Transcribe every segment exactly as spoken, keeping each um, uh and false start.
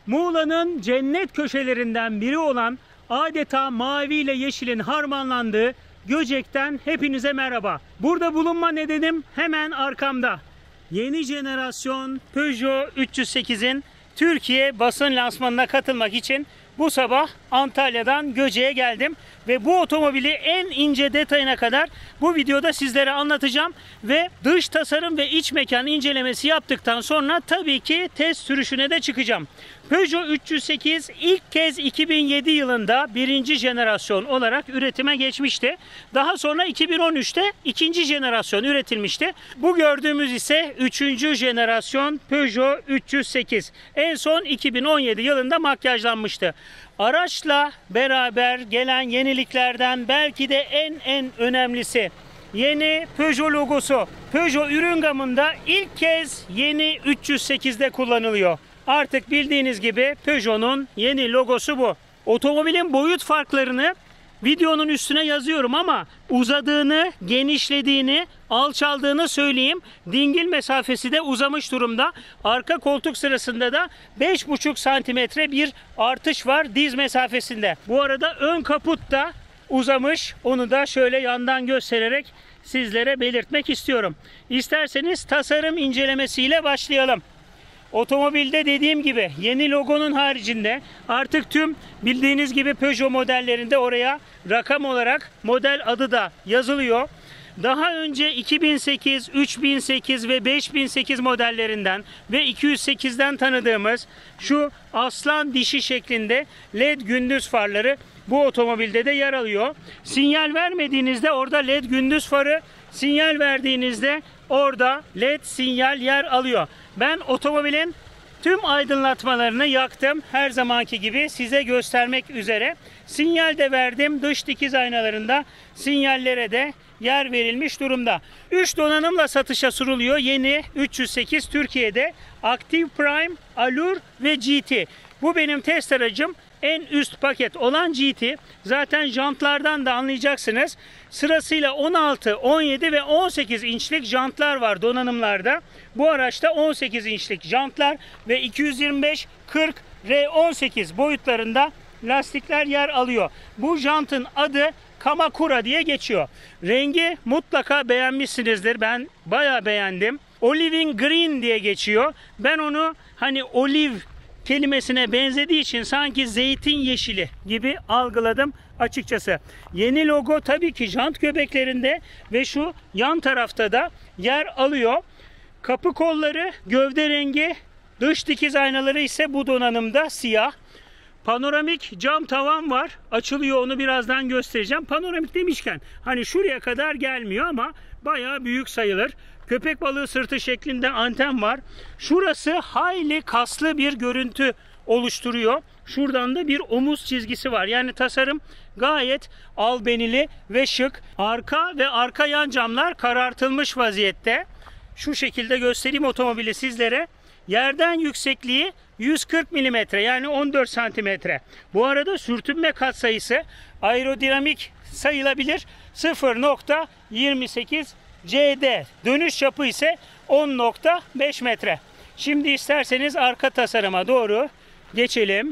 Muğla'nın cennet köşelerinden biri olan adeta mavi ile yeşilin harmanlandığı Göcek'ten hepinize merhaba. Burada bulunma nedenim hemen arkamda. Yeni jenerasyon Peugeot üç yüz sekizin Türkiye basın lansmanına katılmak için bu sabah Antalya'dan Göcek'e geldim ve bu otomobili en ince detayına kadar bu videoda sizlere anlatacağım ve dış tasarım ve iç mekan incelemesi yaptıktan sonra tabii ki test sürüşüne de çıkacağım. Peugeot üç yüz sekiz ilk kez iki bin yedi yılında birinci jenerasyon olarak üretime geçmişti. Daha sonra iki bin on üçte ikinci jenerasyon üretilmişti. Bu gördüğümüz ise üçüncü jenerasyon Peugeot üç yüz sekiz. En son iki bin on yedi yılında makyajlanmıştı. Araçla beraber gelen yeniliklerden belki de en en önemlisi yeni Peugeot logosu. Peugeot ürün gamında ilk kez yeni üç yüz sekizde kullanılıyor. Artık bildiğiniz gibi Peugeot'un yeni logosu bu. Otomobilin boyut farklarını videonun üstüne yazıyorum ama uzadığını, genişlediğini, alçaldığını söyleyeyim. Dingil mesafesi de uzamış durumda. Arka koltuk sırasında da beş buçuk santimetre bir artış var diz mesafesinde. Bu arada ön kaput da uzamış. Onu da şöyle yandan göstererek sizlere belirtmek istiyorum. İsterseniz tasarım incelemesiyle başlayalım. Otomobilde dediğim gibi yeni logonun haricinde artık tüm bildiğiniz gibi Peugeot modellerinde oraya rakam olarak model adı da yazılıyor. Daha önce iki bin sekiz, üç bin sekiz ve beş bin sekiz modellerinden ve iki yüz sekizden tanıdığımız şu aslan dişi şeklinde led gündüz farları bu otomobilde de yer alıyor. Sinyal vermediğinizde orada led gündüz farı, sinyal verdiğinizde orada led sinyal yer alıyor. Ben otomobilin tüm aydınlatmalarını yaktım. Her zamanki gibi size göstermek üzere. Sinyal de verdim. Dış dikiz aynalarında sinyallere de yer verilmiş durumda. üç donanımla satışa sunuluyor. Yeni üç yüz sekiz Türkiye'de Active Prime, Allure ve G T. Bu benim test aracım. En üst paket olan G T. Zaten jantlardan da anlayacaksınız. Sırasıyla on altı, on yedi ve on sekiz inçlik jantlar var donanımlarda. Bu araçta on sekiz inçlik jantlar ve iki yüz yirmi beş kırk R on sekiz boyutlarında lastikler yer alıyor. Bu jantın adı Kamakura diye geçiyor. Rengi mutlaka beğenmişsinizdir. Ben bayağı beğendim. Oliving Green diye geçiyor. Ben onu hani oliv kelimesine benzediği için sanki zeytin yeşili gibi algıladım açıkçası. Yeni logo tabii ki jant göbeklerinde ve şu yan tarafta da yer alıyor. Kapı kolları gövde rengi, dış dikiz aynaları ise bu donanımda siyah. Panoramik cam tavan var. Açılıyor, onu birazdan göstereceğim. Panoramik demişken hani şuraya kadar gelmiyor ama bayağı büyük sayılır. Köpek balığı sırtı şeklinde anten var. Şurası hayli kaslı bir görüntü oluşturuyor. Şuradan da bir omuz çizgisi var. Yani tasarım gayet albenili ve şık. Arka ve arka yan camlar karartılmış vaziyette. Şu şekilde göstereyim otomobili sizlere. Yerden yüksekliği yüz kırk milimetre yani on dört santimetre. Bu arada sürtünme katsayısı aerodinamik sayılabilir. sıfır nokta yirmi sekiz C D. Dönüş çapı ise on nokta beş metre. Şimdi isterseniz arka tasarıma doğru geçelim.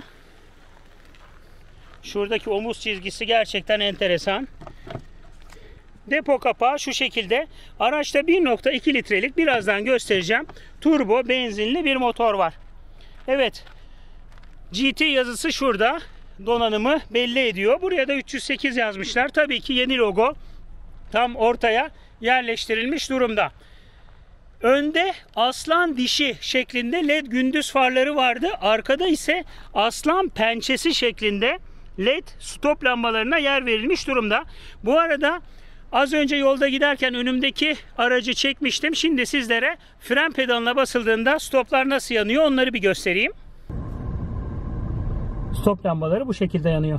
Şuradaki omuz çizgisi gerçekten enteresan. Depo kapağı şu şekilde. Araçta bir nokta iki litrelik, birazdan göstereceğim, turbo benzinli bir motor var. Evet. G T yazısı şurada. Donanımı belli ediyor. Buraya da üç yüz sekiz yazmışlar. Tabii ki yeni logo tam ortaya yerleştirilmiş durumda. Önde aslan dişi şeklinde led gündüz farları vardı. Arkada ise aslan pençesi şeklinde led stop lambalarına yer verilmiş durumda. Bu arada az önce yolda giderken önümdeki aracı çekmiştim. Şimdi sizlere fren pedalına basıldığında stoplar nasıl yanıyor onları bir göstereyim. Stop lambaları bu şekilde yanıyor.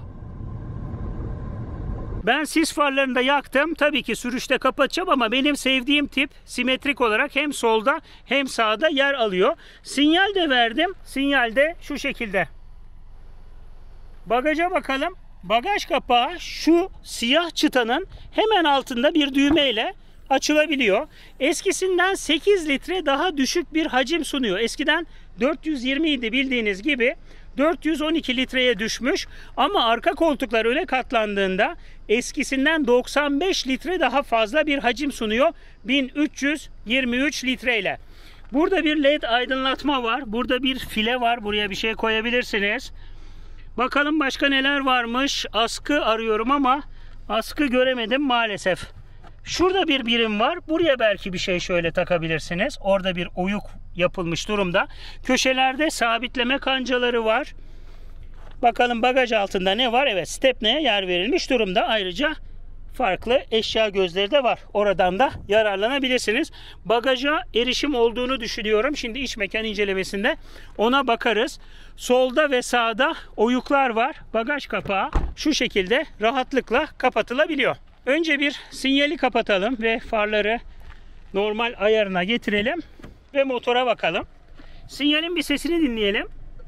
Ben sis farlarını da yaktım. Tabii ki sürüşte kapatacağım ama benim sevdiğim tip simetrik olarak hem solda hem sağda yer alıyor. Sinyal de verdim. Sinyal de şu şekilde. Bagaja bakalım. Bagaj kapağı şu siyah çıtanın hemen altında bir düğmeyle açılabiliyor. Eskisinden sekiz litre daha düşük bir hacim sunuyor. Eskiden dört yüz yirmi idi bildiğiniz gibi, dört yüz on iki litreye düşmüş ama arka koltuklar öne katlandığında eskisinden doksan beş litre daha fazla bir hacim sunuyor bin üç yüz yirmi üç litreyle. Burada bir led aydınlatma var. Burada bir file var. Buraya bir şey koyabilirsiniz. Bakalım başka neler varmış. Askı arıyorum ama askı göremedim maalesef. Şurada bir birim var. Buraya belki bir şey şöyle takabilirsiniz. Orada bir oyuk yapılmış durumda. Köşelerde sabitleme kancaları var. Bakalım bagaj altında ne var? Evet, stepneye yer verilmiş durumda. Ayrıca farklı eşya gözleri de var. Oradan da yararlanabilirsiniz. Bagaja erişim olduğunu düşünüyorum. Şimdi iç mekan incelemesinde ona bakarız. Solda ve sağda oyuklar var. Bagaj kapağı şu şekilde rahatlıkla kapatılabiliyor. Önce bir sinyali kapatalım ve farları normal ayarına getirelim ve motora bakalım. Sinyalin bir sesini dinleyelim.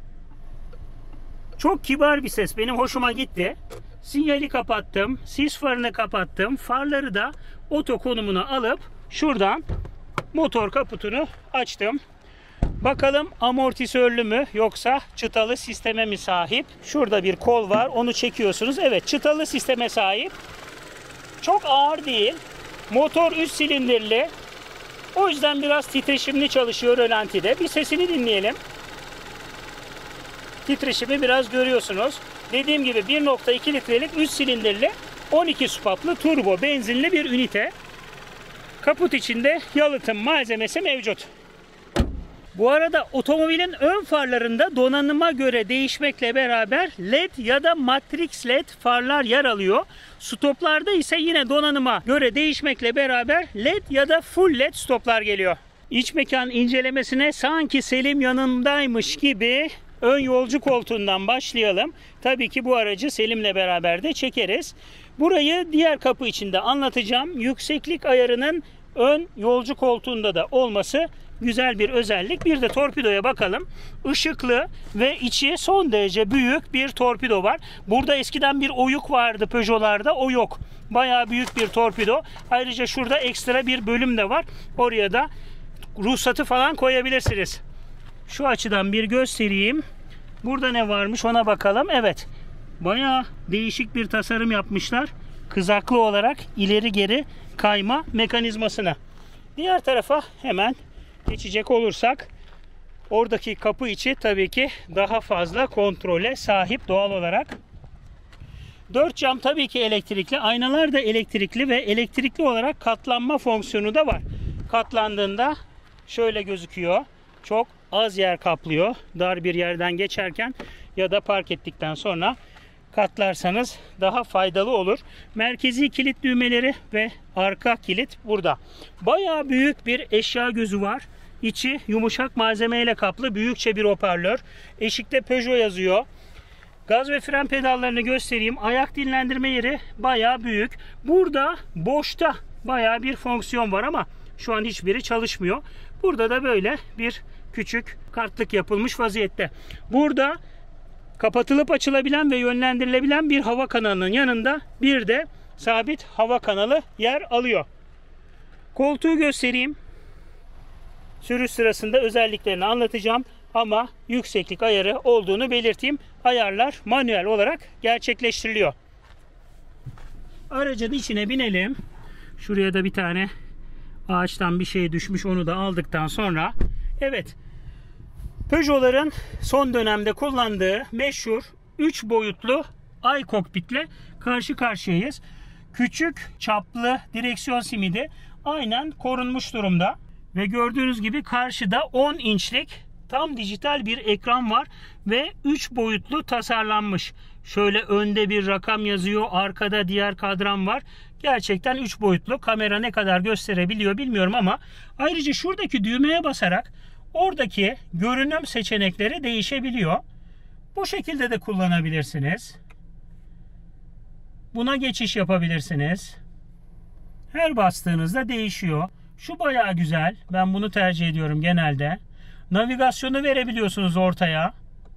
Çok kibar bir ses. Benim hoşuma gitti. Sinyali kapattım. Sis farını kapattım. Farları da oto konumuna alıp şuradan motor kaputunu açtım. Bakalım amortisörlü mü yoksa çıtalı sisteme mi sahip? Şurada bir kol var. Onu çekiyorsunuz. Evet, çıtalı sisteme sahip. Çok ağır değil. Motor üç silindirli. O yüzden biraz titreşimli çalışıyor rölantide. Bir sesini dinleyelim. Titreşimi biraz görüyorsunuz. Dediğim gibi bir nokta iki litrelik üç silindirli on iki supaplı turbo benzinli bir ünite. Kaput içinde yalıtım malzemesi mevcut. Bu arada otomobilin ön farlarında donanıma göre değişmekle beraber led ya da matrix led farlar yer alıyor. Stoplarda ise yine donanıma göre değişmekle beraber led ya da full led stoplar geliyor. İç mekan incelemesine sanki Selim yanındaymış gibi ön yolcu koltuğundan başlayalım. Tabii ki bu aracı Selim'le beraber de çekeriz. Burayı diğer kapı içinde anlatacağım. Yükseklik ayarının ön yolcu koltuğunda da olması güzel bir özellik. Bir de torpidoya bakalım. Işıklı ve içi son derece büyük bir torpido var. Burada eskiden bir oyuk vardı Peugeot'larda. O yok. Bayağı büyük bir torpido. Ayrıca şurada ekstra bir bölüm de var. Oraya da ruhsatı falan koyabilirsiniz. Şu açıdan bir göstereyim. Burada ne varmış ona bakalım. Evet. Bayağı değişik bir tasarım yapmışlar. Kızaklı olarak ileri geri kayma mekanizmasına. Diğer tarafa hemen geçecek olursak oradaki kapı içi tabii ki daha fazla kontrole sahip doğal olarak. Dört cam tabii ki elektrikli. Aynalar da elektrikli ve elektrikli olarak katlanma fonksiyonu da var. Katlandığında şöyle gözüküyor. Çok az yer kaplıyor. Dar bir yerden geçerken ya da park ettikten sonra katlarsanız daha faydalı olur. Merkezi kilit düğmeleri ve arka kilit burada. Bayağı büyük bir eşya gözü var. İçi yumuşak malzemeyle kaplı büyükçe bir hoparlör. Eşikte Peugeot yazıyor. Gaz ve fren pedallarını göstereyim. Ayak dinlendirme yeri bayağı büyük. Burada boşta bayağı bir fonksiyon var ama şu an hiçbiri çalışmıyor. Burada da böyle bir küçük kartlık yapılmış vaziyette. Burada kapatılıp açılabilen ve yönlendirilebilen bir hava kanalının yanında bir de sabit hava kanalı yer alıyor. Koltuğu göstereyim. Sürüş sırasında özelliklerini anlatacağım ama yükseklik ayarı olduğunu belirteyim. Ayarlar manuel olarak gerçekleştiriliyor. Aracın içine binelim. Şuraya da bir tane ağaçtan bir şey düşmüş, onu da aldıktan sonra evet, Peugeot'ların son dönemde kullandığı meşhur üç boyutlu iCockpit'le karşı karşıyayız. Küçük çaplı direksiyon simidi aynen korunmuş durumda ve gördüğünüz gibi karşıda on inçlik tam dijital bir ekran var ve üç boyutlu tasarlanmış. Şöyle önde bir rakam yazıyor, arkada diğer kadran var. Gerçekten üç boyutlu. Kamera ne kadar gösterebiliyor bilmiyorum ama ayrıca şuradaki düğmeye basarak oradaki görünüm seçenekleri değişebiliyor. Bu şekilde de kullanabilirsiniz. Buna geçiş yapabilirsiniz. Her bastığınızda değişiyor. Şu bayağı güzel. Ben bunu tercih ediyorum genelde. Navigasyonu verebiliyorsunuz ortaya.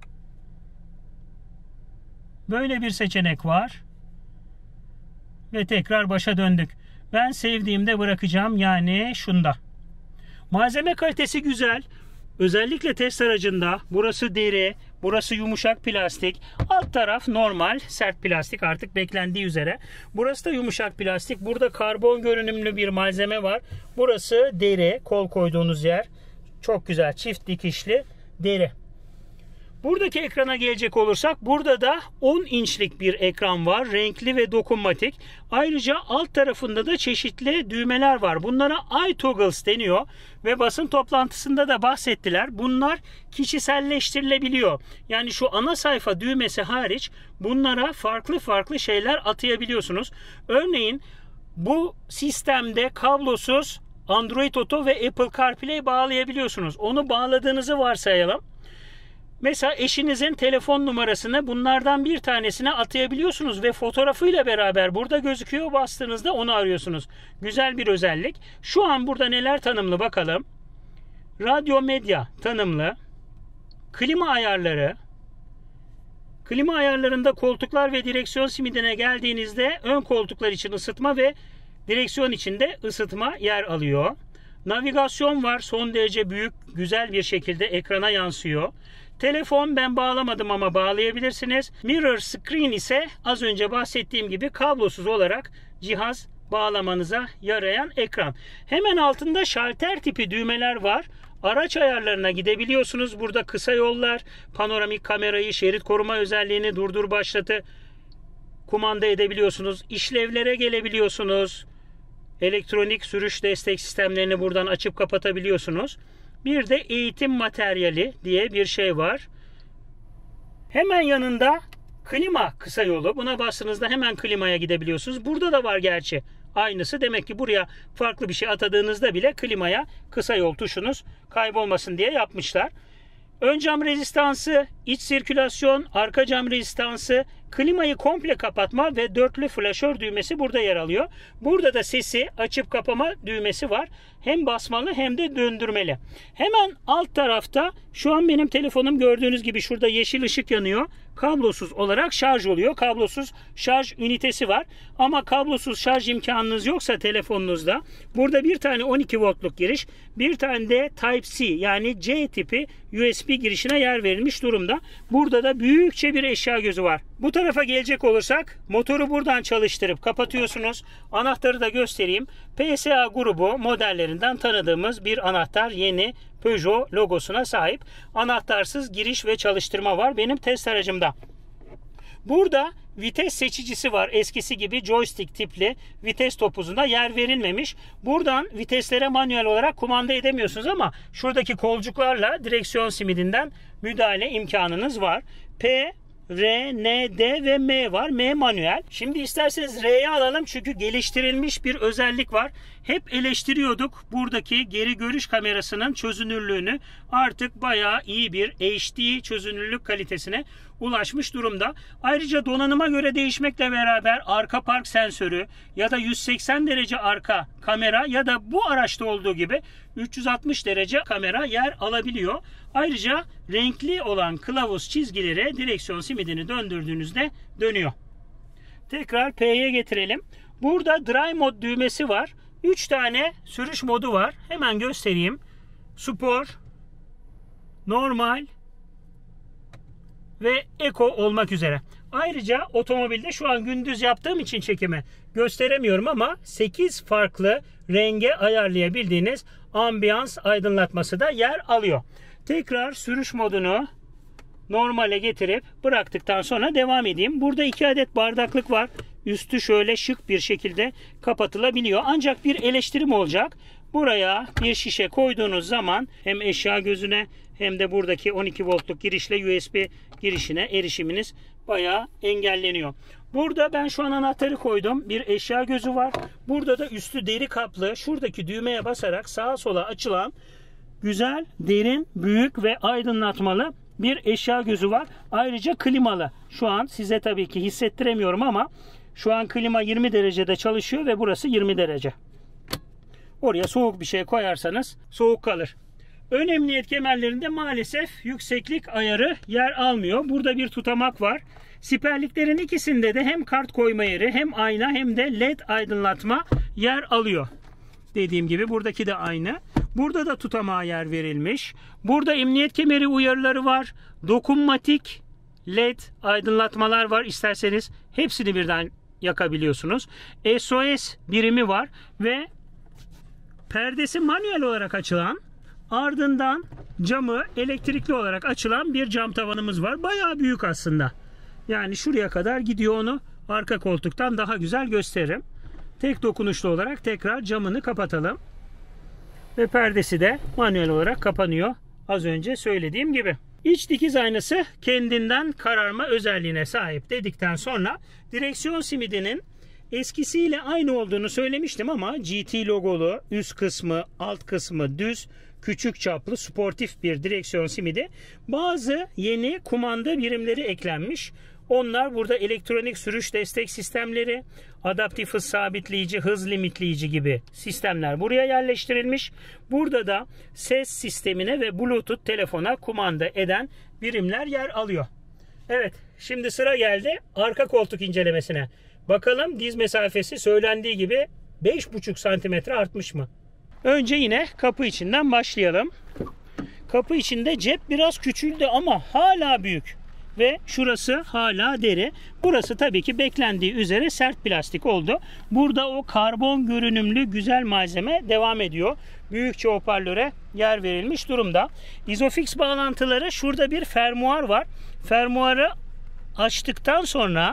Böyle bir seçenek var. Ve tekrar başa döndük. Ben sevdiğimde bırakacağım, yani şunda. Malzeme kalitesi güzel. Özellikle test aracında burası deri, burası yumuşak plastik, alt taraf normal sert plastik artık beklendiği üzere. Burası da yumuşak plastik. Burada karbon görünümlü bir malzeme var. Burası deri, kol koyduğunuz yer. Çok güzel çift dikişli deri. Buradaki ekrana gelecek olursak burada da on inçlik bir ekran var. Renkli ve dokunmatik. Ayrıca alt tarafında da çeşitli düğmeler var. Bunlara iToggles deniyor ve basın toplantısında da bahsettiler. Bunlar kişiselleştirilebiliyor. Yani şu ana sayfa düğmesi hariç bunlara farklı farklı şeyler atayabiliyorsunuz. Örneğin bu sistemde kablosuz Android Auto ve Apple CarPlay bağlayabiliyorsunuz. Onu bağladığınızı varsayalım. Mesela eşinizin telefon numarasını bunlardan bir tanesine atayabiliyorsunuz ve fotoğrafıyla beraber burada gözüküyor. Bastığınızda onu arıyorsunuz. Güzel bir özellik. Şu an burada neler tanımlı bakalım. Radyo medya tanımlı. Klima ayarları. Klima ayarlarında koltuklar ve direksiyon simidine geldiğinizde ön koltuklar için ısıtma ve direksiyon içinde ısıtma yer alıyor. Navigasyon var. Son derece büyük, güzel bir şekilde ekrana yansıyor. Telefon ben bağlamadım ama bağlayabilirsiniz. Mirror screen ise az önce bahsettiğim gibi kablosuz olarak cihaz bağlamanıza yarayan ekran. Hemen altında şalter tipi düğmeler var. Araç ayarlarına gidebiliyorsunuz. Burada kısa yollar, panoramik kamerayı, şerit koruma özelliğini durdur başlatı kumanda edebiliyorsunuz. İşlevlere gelebiliyorsunuz. Elektronik sürüş destek sistemlerini buradan açıp kapatabiliyorsunuz. Bir de eğitim materyali diye bir şey var. Hemen yanında klima kısa yolu. Buna bastığınızda hemen klimaya gidebiliyorsunuz. Burada da var gerçi aynısı. Demek ki buraya farklı bir şey atadığınızda bile klimaya kısa yol tuşunuz kaybolmasın diye yapmışlar. Ön cam rezistansı, iç sirkülasyon, arka cam rezistansı, klimayı komple kapatma ve dörtlü flaşör düğmesi burada yer alıyor. Burada da sesi açıp kapama düğmesi var. Hem basmalı hem de döndürmeli. Hemen alt tarafta şu an benim telefonum gördüğünüz gibi şurada yeşil ışık yanıyor. Kablosuz olarak şarj oluyor. Kablosuz şarj ünitesi var. Ama kablosuz şarj imkanınız yoksa telefonunuzda burada bir tane on iki voltluk giriş, bir tane de Type-C yani C tipi U S B girişine yer verilmiş durumda. Burada da büyükçe bir eşya gözü var. Bu tarafa gelecek olursak motoru buradan çalıştırıp kapatıyorsunuz. Anahtarı da göstereyim. P S A grubu modellerinden tanıdığımız bir anahtar, yeni Peugeot logosuna sahip. Anahtarsız giriş ve çalıştırma var benim test aracımda. Burada vites seçicisi var. Eskisi gibi joystick tipli vites topuzuna yer verilmemiş. Buradan viteslere manuel olarak kumanda edemiyorsunuz ama şuradaki kolcuklarla direksiyon simidinden müdahale imkanınız var. P, R, N, D ve M var. M manuel. Şimdi isterseniz R'yi alalım çünkü geliştirilmiş bir özellik var. Hep eleştiriyorduk buradaki geri görüş kamerasının çözünürlüğünü. Artık bayağı iyi bir H D çözünürlük kalitesine ulaşmış durumda. Ayrıca donanıma göre değişmekle beraber arka park sensörü ya da yüz seksen derece arka kamera ya da bu araçta olduğu gibi üç yüz altmış derece kamera yer alabiliyor. Ayrıca renkli olan kılavuz çizgileri direksiyon simidini döndürdüğünüzde dönüyor. Tekrar P'ye getirelim. Burada Dry Mode düğmesi var. üç tane sürüş modu var. Hemen göstereyim. Spor, normal ve Eco olmak üzere. Ayrıca otomobilde şu an gündüz yaptığım için çekimi gösteremiyorum ama sekiz farklı renge ayarlayabildiğiniz ambiyans aydınlatması da yer alıyor. Tekrar sürüş modunu normale getirip bıraktıktan sonra devam edeyim. Burada iki adet bardaklık var. Üstü şöyle şık bir şekilde kapatılabiliyor. Ancak bir eleştirim olacak. Buraya bir şişe koyduğunuz zaman hem eşya gözüne hem de buradaki on iki voltluk girişle U S B girişine erişiminiz bayağı engelleniyor. Burada ben şu an anahtarı koydum. Bir eşya gözü var. Burada da üstü deri kaplı. Şuradaki düğmeye basarak sağa sola açılan güzel, derin, büyük ve aydınlatmalı bir eşya gözü var. Ayrıca klimalı. Şu an size tabii ki hissettiremiyorum ama şu an klima yirmi derecede çalışıyor ve burası yirmi derece. Oraya soğuk bir şey koyarsanız soğuk kalır. Ön emniyet kemerlerinde maalesef yükseklik ayarı yer almıyor. Burada bir tutamak var. Siperliklerin ikisinde de hem kart koyma yeri hem ayna hem de led aydınlatma yer alıyor. Dediğim gibi buradaki de aynı. Burada da tutamağa yer verilmiş. Burada emniyet kemeri uyarıları var. Dokunmatik led aydınlatmalar var. İsterseniz hepsini birden yakabiliyorsunuz. S O S birimi var ve perdesi manuel olarak açılan, ardından camı elektrikli olarak açılan bir cam tavanımız var. Bayağı büyük aslında. Yani şuraya kadar gidiyor, onu arka koltuktan daha güzel gösteririm. Tek dokunuşlu olarak tekrar camını kapatalım. Ve perdesi de manuel olarak kapanıyor. Az önce söylediğim gibi. İç dikiz aynası kendinden kararma özelliğine sahip dedikten sonra direksiyon simidinin eskisiyle aynı olduğunu söylemiştim ama G T logolu, üst kısmı, alt kısmı düz, küçük çaplı, sportif bir direksiyon simidi. Bazı yeni kumanda birimleri eklenmiş. Onlar burada elektronik sürüş destek sistemleri, adaptif hız sabitleyici, hız limitleyici gibi sistemler buraya yerleştirilmiş. Burada da ses sistemine ve Bluetooth telefona kumanda eden birimler yer alıyor. Evet, şimdi sıra geldi arka koltuk incelemesine. Bakalım diz mesafesi söylendiği gibi beş buçuk santimetre artmış mı? Önce yine kapı içinden başlayalım. Kapı içinde cep biraz küçüldü ama hala büyük. Ve şurası hala deri. Burası tabii ki beklendiği üzere sert plastik oldu. Burada o karbon görünümlü güzel malzeme devam ediyor. Büyükçe hoparlöre yer verilmiş durumda. Isofix bağlantıları, şurada bir fermuar var. Fermuarı açtıktan sonra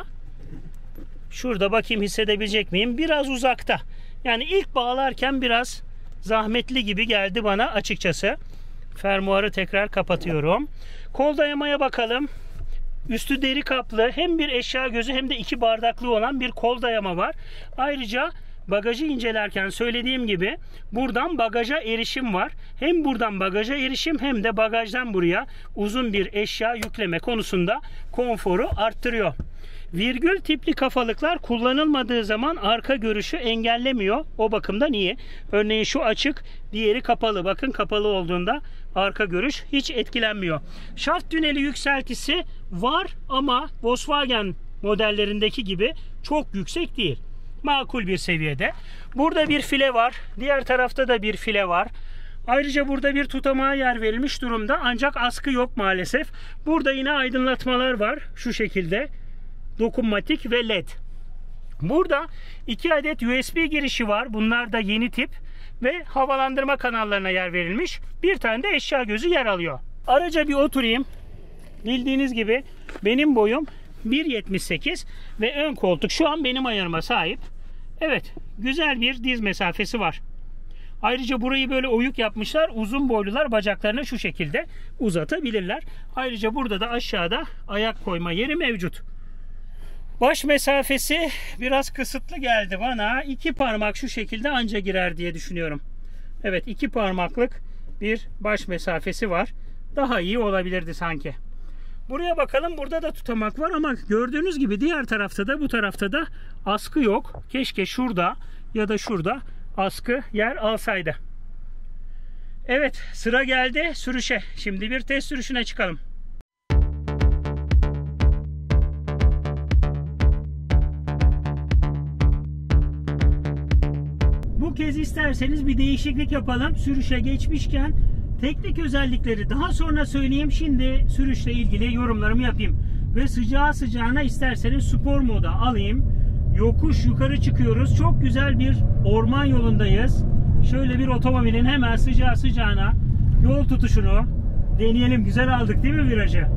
şurada bakayım hissedebilecek miyim? Biraz uzakta. Yani ilk bağlarken biraz zahmetli gibi geldi bana açıkçası. Fermuarı tekrar kapatıyorum. Kol dayamaya bakalım. Üstü deri kaplı, hem bir eşya gözü hem de iki bardaklı olan bir kol dayama var. Ayrıca bagajı incelerken söylediğim gibi buradan bagaja erişim var. Hem buradan bagaja erişim hem de bagajdan buraya uzun bir eşya yükleme konusunda konforu arttırıyor. Virgül tipli kafalıklar kullanılmadığı zaman arka görüşü engellemiyor. O bakımdan iyi. Örneğin şu açık, diğeri kapalı. Bakın kapalı olduğunda arka görüş hiç etkilenmiyor. Şaft tüneli yükseltisi var ama Volkswagen modellerindeki gibi çok yüksek değil. Makul bir seviyede. Burada bir file var. Diğer tarafta da bir file var. Ayrıca burada bir tutamağa yer verilmiş durumda. Ancak askı yok maalesef. Burada yine aydınlatmalar var. Şu şekilde. Dokunmatik ve led. Burada iki adet U S B girişi var. Bunlar da yeni tip ve havalandırma kanallarına yer verilmiş. Bir tane de eşya gözü yer alıyor. Araca bir oturayım. Bildiğiniz gibi benim boyum bir yetmiş sekiz ve ön koltuk şu an benim ayarıma sahip. Evet, güzel bir diz mesafesi var. Ayrıca burayı böyle oyuk yapmışlar. Uzun boylular bacaklarını şu şekilde uzatabilirler. Ayrıca burada da aşağıda ayak koyma yeri mevcut. Baş mesafesi biraz kısıtlı geldi bana. İki parmak şu şekilde anca girer diye düşünüyorum. Evet, iki parmaklık bir baş mesafesi var. Daha iyi olabilirdi sanki. Buraya bakalım. Burada da tutamak var ama gördüğünüz gibi diğer tarafta da bu tarafta da askı yok. Keşke şurada ya da şurada askı yer alsaydı. Evet, sıra geldi sürüşe. Şimdi bir test sürüşüne çıkalım. Bu kez isterseniz bir değişiklik yapalım. Sürüşe geçmişken teknik özellikleri daha sonra söyleyeyim. Şimdi sürüşle ilgili yorumlarımı yapayım. Ve sıcağı sıcağına isterseniz spor moda alayım. Yokuş yukarı çıkıyoruz. Çok güzel bir orman yolundayız. Şöyle bir otomobilin hemen sıcağı sıcağına yol tutuşunu deneyelim. Güzel aldık değil mi virajı?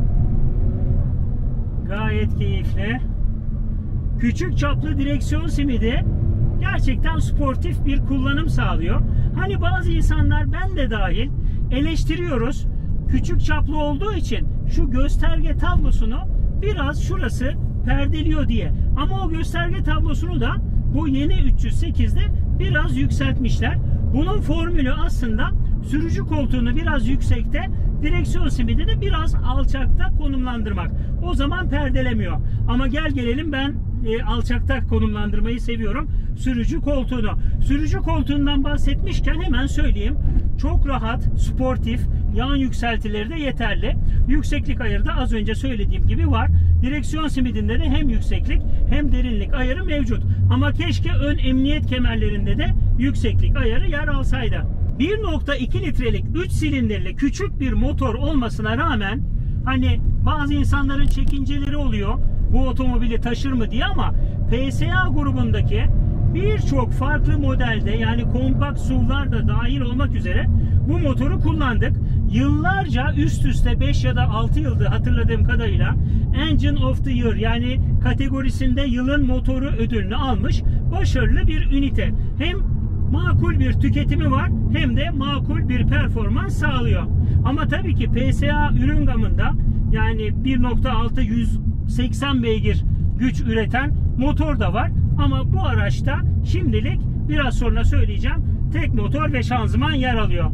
Gayet keyifli. Küçük çaplı direksiyon simidi gerçekten sportif bir kullanım sağlıyor. Hani bazı insanlar, ben de dahil, eleştiriyoruz. Küçük çaplı olduğu için şu gösterge tablosunu biraz şurası perdeliyor diye. Ama o gösterge tablosunu da bu yeni üç yüz sekizde biraz yükseltmişler. Bunun formülü aslında sürücü koltuğunu biraz yüksekte, direksiyon simidini biraz alçakta konumlandırmak. O zaman perdelemiyor. Ama gel gelelim, ben e, alçakta konumlandırmayı seviyorum sürücü koltuğunu. Sürücü koltuğundan bahsetmişken hemen söyleyeyim. Çok rahat, sportif, yan yükseltileri de yeterli. Yükseklik ayarı da az önce söylediğim gibi var. Direksiyon simidinde de hem yükseklik hem derinlik ayarı mevcut. Ama keşke ön emniyet kemerlerinde de yükseklik ayarı yer alsaydı. bir nokta iki litrelik üç silindirli küçük bir motor olmasına rağmen, hani bazı insanların çekinceleri oluyor bu otomobili taşır mı diye, ama P S A grubundaki birçok farklı modelde, yani kompakt S U V'lar da dahil olmak üzere bu motoru kullandık. Yıllarca üst üste beş ya da altı yıldır hatırladığım kadarıyla Engine of the Year, yani kategorisinde yılın motoru ödülünü almış başarılı bir ünite. Hem makul bir tüketimi var hem de makul bir performans sağlıyor. Ama tabii ki P S A ürün gamında, yani bir nokta altı yüz seksen beygir güç üreten motor da var. Ama bu araçta şimdilik, biraz sonra söyleyeceğim, tek motor ve şanzıman yer alıyor.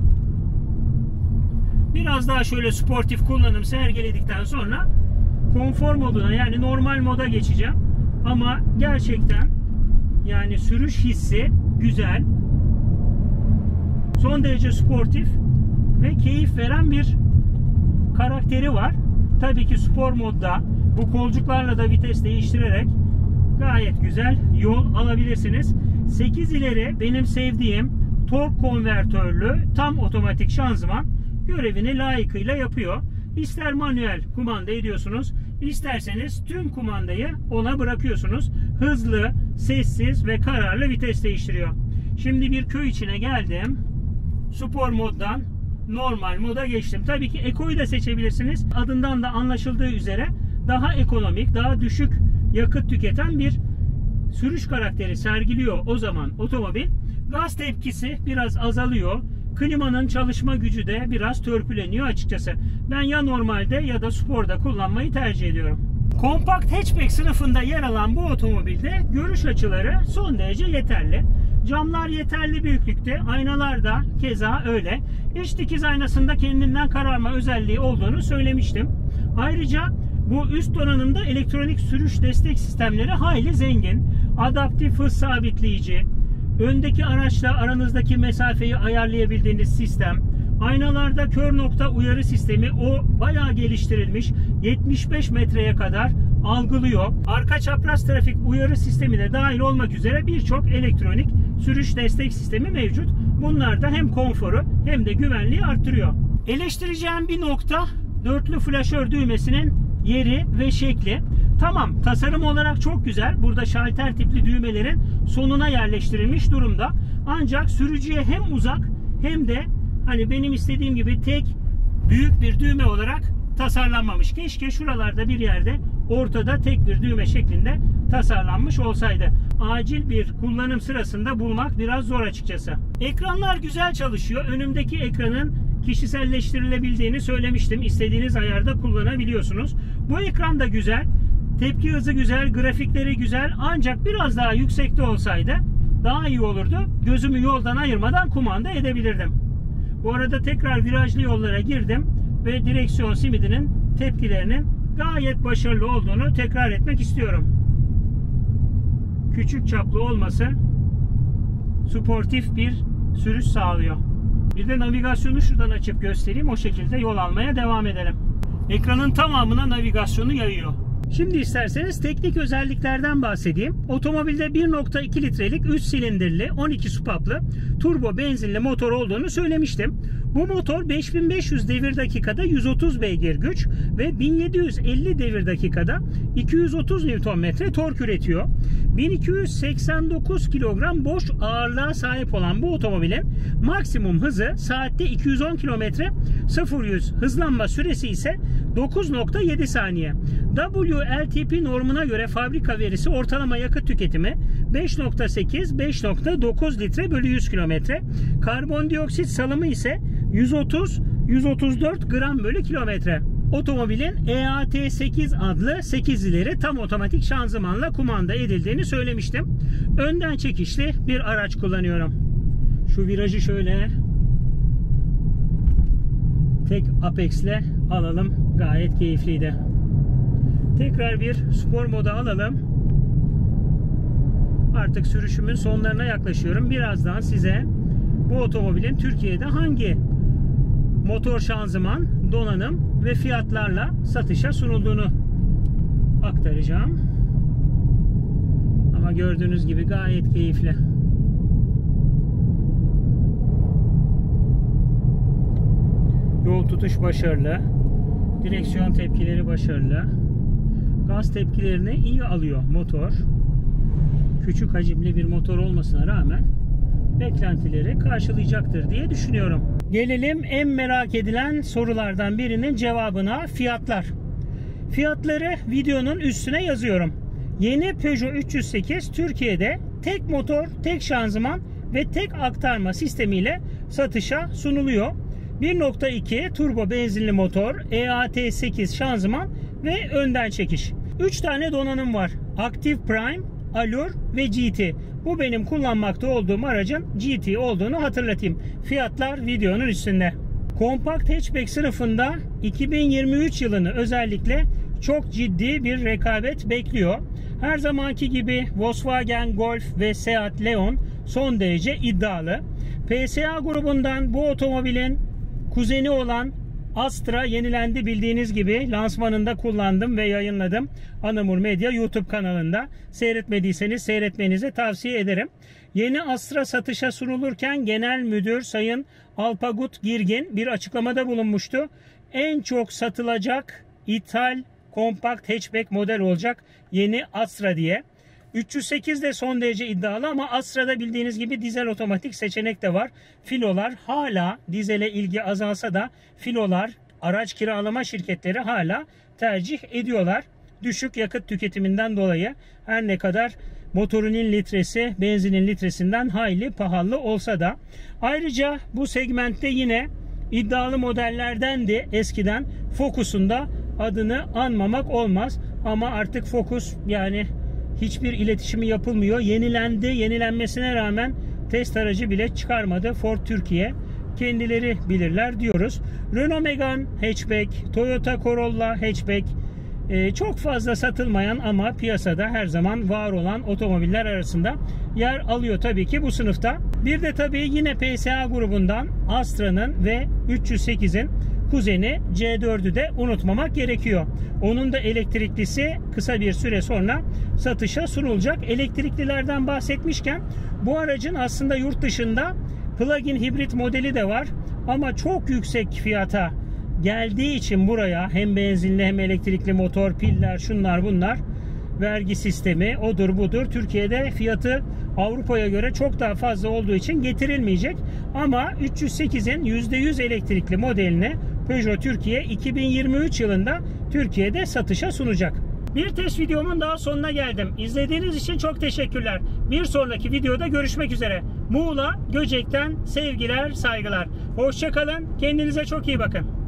Biraz daha şöyle sportif kullanım sergiledikten sonra konfor moduna, yani normal moda geçeceğim. Ama gerçekten yani sürüş hissi güzel. Son derece sportif ve keyif veren bir karakteri var. Tabii ki spor modda bu kolcuklarla da vites değiştirerek gayet güzel yol alabilirsiniz. sekiz ileri benim sevdiğim tork konvertörlü tam otomatik şanzıman görevini layıkıyla yapıyor. İster manuel kumanda ediyorsunuz, isterseniz tüm kumandayı ona bırakıyorsunuz. Hızlı, sessiz ve kararlı vites değiştiriyor. Şimdi bir köy içine geldim. Spor moddan normal moda geçtim. Tabii ki Eco'yu da seçebilirsiniz. Adından da anlaşıldığı üzere daha ekonomik, daha düşük yakıt tüketen bir sürüş karakteri sergiliyor o zaman otomobil. Gaz tepkisi biraz azalıyor. Klimanın çalışma gücü de biraz törpüleniyor açıkçası. Ben ya normalde ya da sporda kullanmayı tercih ediyorum. Kompakt hatchback sınıfında yer alan bu otomobilde görüş açıları son derece yeterli. Camlar yeterli büyüklükte, aynalar da keza öyle. İç dikiz aynasında kendinden kararma özelliği olduğunu söylemiştim. Ayrıca bu üst donanımda elektronik sürüş destek sistemleri hayli zengin. Adaptif hız sabitleyici, öndeki araçla aranızdaki mesafeyi ayarlayabildiğiniz sistem, aynalarda kör nokta uyarı sistemi, o bayağı geliştirilmiş, yetmiş beş metreye kadar algılıyor. Arka çapraz trafik uyarı sistemi de dahil olmak üzere birçok elektronik sürüş destek sistemi mevcut. Bunlar da hem konforu hem de güvenliği arttırıyor. Eleştireceğim bir nokta dörtlü flaşör düğmesinin yeri ve şekli. Tamam, tasarım olarak çok güzel. Burada şalter tipli düğmelerin sonuna yerleştirilmiş durumda. Ancak sürücüye hem uzak hem de hani benim istediğim gibi tek büyük bir düğme olarak tasarlanmamış. Keşke şuralarda bir yerde ortada tek bir düğme şeklinde tasarlanmış olsaydı. Acil bir kullanım sırasında bulmak biraz zor açıkçası. Ekranlar güzel çalışıyor. Önümdeki ekranın kişiselleştirilebildiğini söylemiştim. İstediğiniz ayarda kullanabiliyorsunuz. Bu ekran da güzel. Tepki hızı güzel, grafikleri güzel. Ancak biraz daha yüksekte olsaydı daha iyi olurdu. Gözümü yoldan ayırmadan kumanda edebilirdim. Bu arada tekrar virajlı yollara girdim ve direksiyon simidinin tepkilerinin gayet başarılı olduğunu tekrar etmek istiyorum. Küçük çaplı olması sportif bir sürüş sağlıyor. Bir de navigasyonu şuradan açıp göstereyim. O şekilde yol almaya devam edelim. Ekranın tamamına navigasyonu yayıyor. Şimdi isterseniz teknik özelliklerden bahsedeyim. Otomobilde bir nokta iki litrelik üç silindirli on iki supaplı turbo benzinli motor olduğunu söylemiştim. Bu motor beş bin beş yüz devir dakikada yüz otuz beygir güç ve bin yedi yüz elli devir dakikada iki yüz otuz Newton metre tork üretiyor. bin iki yüz seksen dokuz kilogram boş ağırlığa sahip olan bu otomobilin maksimum hızı saatte iki yüz on kilometre, sıfır yüz hızlanma süresi ise dokuz nokta yedi saniye. W L T P normuna göre fabrika verisi ortalama yakıt tüketimi beş nokta sekiz beş nokta dokuz litre bölü yüz kilometre. Karbondioksit salımı ise yüz otuz yüz otuz dört gram bölü kilometre. Otomobilin E A T sekiz adlı sekiz ileri tam otomatik şanzımanla kumanda edildiğini söylemiştim. Önden çekişli bir araç kullanıyorum. Şu virajı şöyle tek Apex ile alalım. Gayet keyifliydi. Tekrar bir spor moda alalım. Artık sürüşümün sonlarına yaklaşıyorum. Birazdan size bu otomobilin Türkiye'de hangi motor şanzıman, donanım ve fiyatlarla satışa sunulduğunu aktaracağım. Ama gördüğünüz gibi gayet keyifli. Yol tutuş başarılı. Direksiyon tepkileri başarılı. Gaz tepkilerini iyi alıyor motor. Küçük hacimli bir motor olmasına rağmen beklentileri karşılayacaktır diye düşünüyorum. Gelelim en merak edilen sorulardan birinin cevabına: fiyatlar. Fiyatları videonun üstüne yazıyorum. Yeni Peugeot üç yüz sekiz Türkiye'de tek motor, tek şanzıman ve tek aktarma sistemiyle satışa sunuluyor. bir nokta iki turbo benzinli motor, E A T sekiz şanzıman ve önden çekiş. üç tane donanım var. Active Prime, Allure ve G T. Bu benim kullanmakta olduğum aracın G T olduğunu hatırlatayım. Fiyatlar videonun üstünde. Kompakt hatchback sınıfında iki bin yirmi üç yılını özellikle çok ciddi bir rekabet bekliyor. Her zamanki gibi Volkswagen Golf ve Seat Leon son derece iddialı. P S A grubundan bu otomobilin kuzeni olan Astra yenilendi, bildiğiniz gibi lansmanında kullandım ve yayınladım. Anamur Medya YouTube kanalında. Seyretmediyseniz seyretmenizi tavsiye ederim. Yeni Astra satışa sunulurken Genel Müdür Sayın Alpagut Girgin bir açıklamada bulunmuştu. En çok satılacak ithal kompakt hatchback model olacak yeni Astra diye. üç yüz sekiz de son derece iddialı ama Astra'da bildiğiniz gibi dizel otomatik seçenek de var. Filolar hala, dizele ilgi azalsa da filolar, araç kiralama şirketleri hala tercih ediyorlar. Düşük yakıt tüketiminden dolayı, her ne kadar motorunun litresi benzinin litresinden hayli pahalı olsa da. Ayrıca bu segmentte yine iddialı modellerdendi eskiden. Focus'un da adını anmamak olmaz ama artık Focus yani hiçbir iletişimi yapılmıyor. Yenilendi. Yenilenmesine rağmen test aracı bile çıkarmadı Ford Türkiye. Kendileri bilirler diyoruz. Renault Megane hatchback, Toyota Corolla hatchback e, çok fazla satılmayan ama piyasada her zaman var olan otomobiller arasında yer alıyor tabii ki bu sınıfta. Bir de tabii yine P S A grubundan Astra'nın ve üç yüz sekizin kuzeni C dördü de unutmamak gerekiyor. Onun da elektriklisi kısa bir süre sonra satışa sunulacak. Elektriklilerden bahsetmişken bu aracın aslında yurt dışında plug-in hibrit modeli de var ama çok yüksek fiyata geldiği için buraya hem benzinli hem elektrikli motor, piller, şunlar bunlar, vergi sistemi odur budur, Türkiye'de fiyatı Avrupa'ya göre çok daha fazla olduğu için getirilmeyecek. Ama üç yüz sekizin yüzde yüz elektrikli modelini Peugeot Türkiye iki bin yirmi üç yılında Türkiye'de satışa sunacak. Bir test videomun daha sonuna geldim. İzlediğiniz için çok teşekkürler. Bir sonraki videoda görüşmek üzere. Muğla Göcek'ten sevgiler, saygılar. Hoşça kalın. Kendinize çok iyi bakın.